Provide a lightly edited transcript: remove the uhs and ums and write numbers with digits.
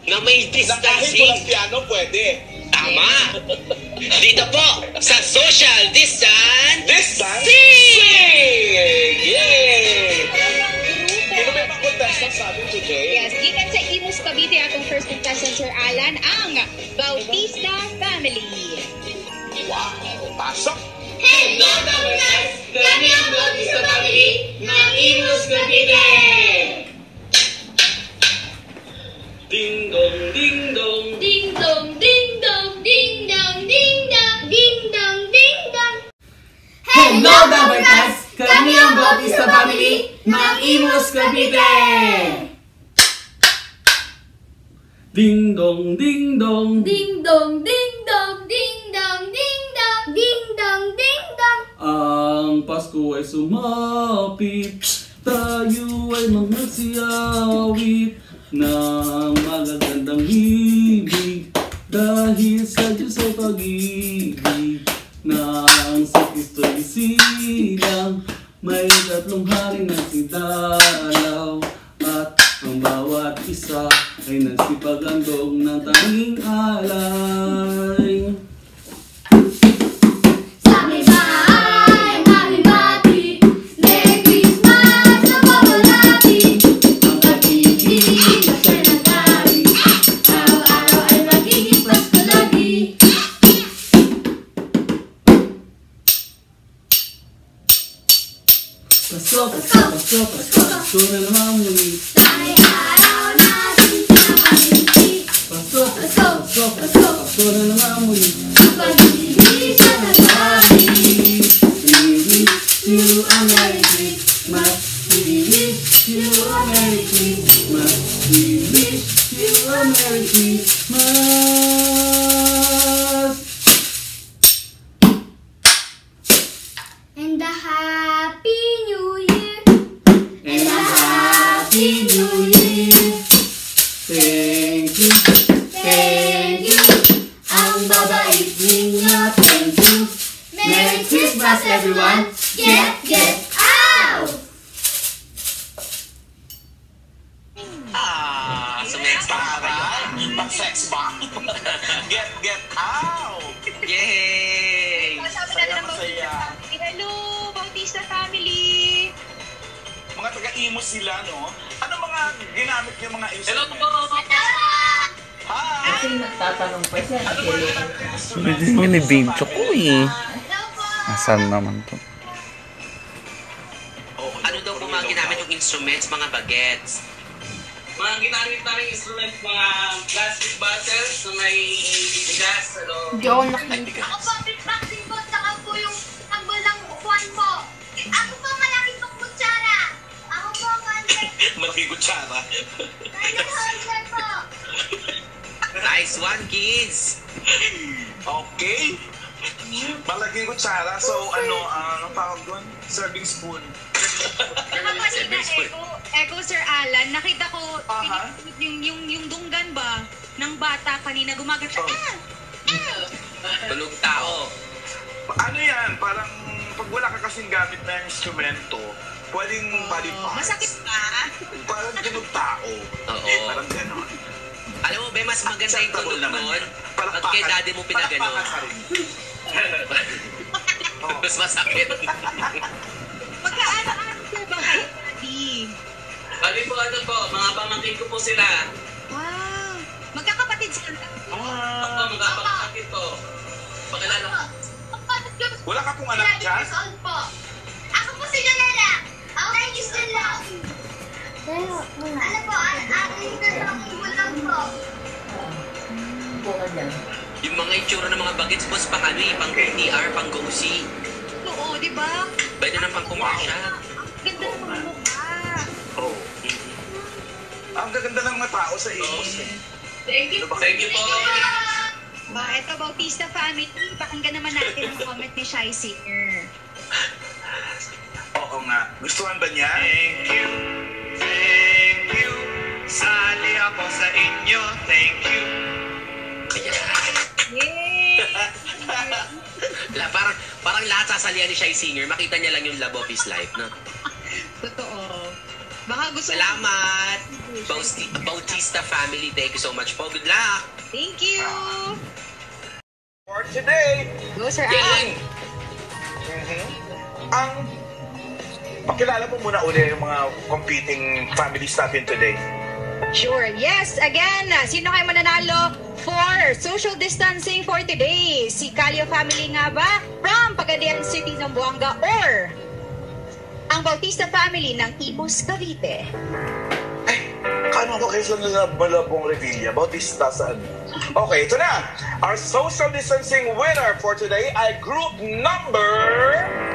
na may Kahit distancing. walang piano, pwede. Tama! Dito po, sa social distance. Sing! Yay! Sino ba yung contestant sa atin today? Yes, given sa Imus Cavite atong first contestant, Sir Alan, ang Bautista family. Wow! Pasok! Hello, Dabarkas! Kami ang Bautista family ng Imus Cavite! Ding dong, ding dong. Ding dong, ding dong, ding dong, ding dong, ding dong, ding dong. Hello, Dabarkas! Kami ang Bautista family ng Imus Cavite! Ding dong, ding dong. Ding dong, ding dong, ding dong, ding dong, ding dong, ding dong. Ang Pasko ay sumapit, tayo ay magsiawit ng magagandang himig dahil sa Diyos ay pag-ibig ng si Kristo'y silang. May 3 hari na sidalaw at ang bawat isa ay nagsipagandong ng tanging alay. Sa may bahay, aming bati, Merry Christmas sa babalati. Ang pag-ibig Na siya nagari, araw-araw ay magiging Pasko lagi. Pasko, Pasko, Pasko, Pasko, Pasko na naman muli. Tayo araw natin pinapaliti. Pasko, Pasko, Pasko, Pasko, Pasko na naman muli. Ang pag-ibig sa nagari. We wish you a Merry Christmas. We wish you a Merry Christmas. We wish you a Merry Christmas. And a Happy New Year. And a Happy New Year. Thank you, Thank you. Ang babait ninyo, thank you. Merry Christmas, everyone. Get out! Sumextra pa kayo. Pag-sex ba? Get out! Yay! Masaya. Hello, Bautista family. Mga taga-imo sila, no? Ano mga ginamit yung mga instruments? Hi! Kasi nagtatanong pa siya. Pwede mo ni-video ko eh. Asan naman to? Oh, ano daw po mga ginamit yung instruments, mga bagets? Mga ginamit namin instrument, mga plastic bottles na may gas, ano. John, Ako po, beatboxing po, saka po yung tambol ng upuan po. Ako po, malaki pong kutsara. Ako po, konti. Malaki kutsara. Ano holder po? Nice one, kids! Okay. Malaking kutsara. So, anong tawag doon? Serving spoon. Nakapasina, Ego, Sir Alan, nakita ko Aha. yung dunggan ba ng bata kanina gumagat. Tulog tao. Ano yan? Parang pag wala ka kasing gamit na instrumento, pwedeng body parts. Masakit ba? Parang tunog tao. Oo. Parang ganon. Alam mo, Be, mas maganda yung Acceptable tunog naman nun. yan. Pag kay daddy mo pinagano. Palakpakan ka rin. Oo. Mas masakit. Magkaano-ano po ba kayo, Daddy? Bali po, ano po, mga pamangkin ko po sila. Wow! Magkakapatid sila. Ako, mga pamangkin po. Pakilala ko. Wala ka pong anak 11 dyan? years old po. Ako po si Janela. Ako kay Gisela. Ano po, aking dalawang bulang po. Buka dyan. Yung mga itsura ng mga bagets, boss, pang ano eh, pang PR, pang go-see. Oo, di ba? Pwede na pang kumasya. Ganda ng mga mukha. Oo. Ang gaganda ng mga tao sa Imus. Thank you. Thank you po. Ba, ito, Bautista family. Pakinggan naman natin ang comment ni Shy Singer. Oo nga. Gustuhan ba niya? Thank you. Sali ako sa inyo. Thank you. Yay! Parang lahat sasalihan ni Shy Singer, makita niya lang yung love of his life, no? Totoo. Baka gusto. Salamat. Bautista family, thank you so much po. Good luck. Thank you. For today, Go, Sir Alan. Pakilala mo muna uli yung mga competing families natin today. Sure. Yes, again, sino kayo mananalo for social distancing for today? Si Calio family nga ba? From Pagadian City, Zamboanga, or ang Bautista family ng Imus, Cavite? Kano ba kayo sa Malabong Revilla? Bautista saan? Okay, ito na. Our social distancing winner for today ay group number